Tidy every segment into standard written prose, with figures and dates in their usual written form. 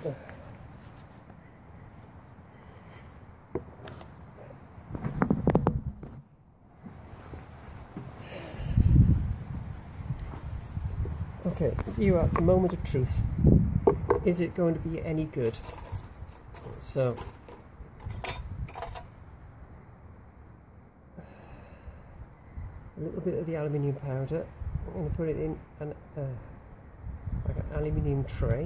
Okay, you are at the moment of truth. Is it going to be any good? So, a little bit of the aluminium powder. I'm going to put it in like an aluminium tray.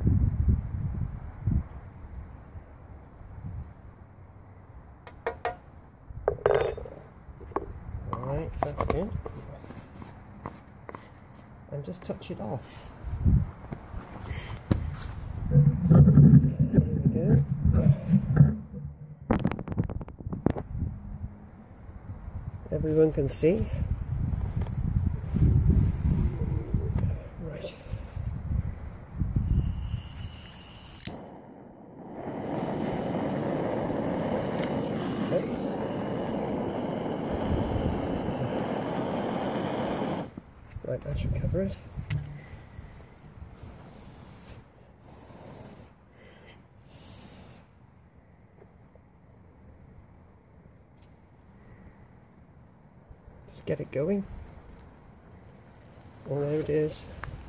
Alright, that's good. And just touch it off. There we go. Everyone can see. Right. Okay. Right, that should cover it. Just get it going. Oh, there it is.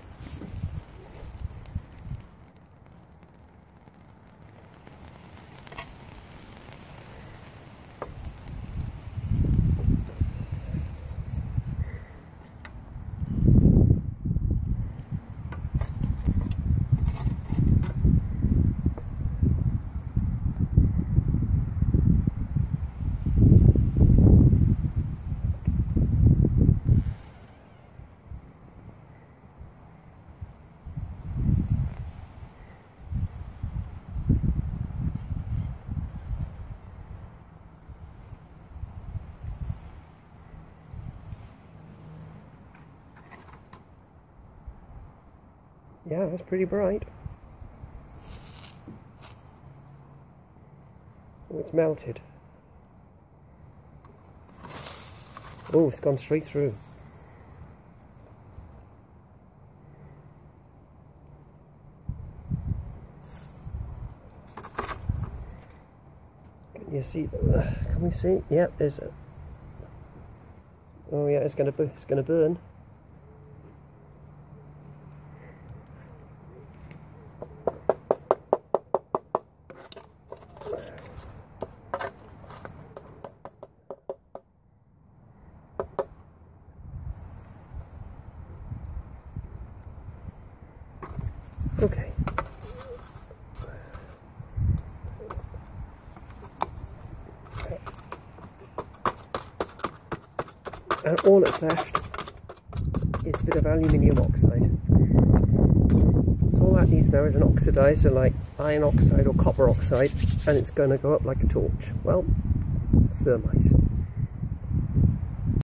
Yeah, that's pretty bright. Oh, it's melted. Oh, it's gone straight through. Can you see? Can we see? Yeah, there's a. Oh yeah, it's gonna burn. Okay. And all that's left is a bit of aluminium oxide. So all that needs now is an oxidizer like iron oxide or copper oxide, and it's going to go up like a torch. Well, thermite.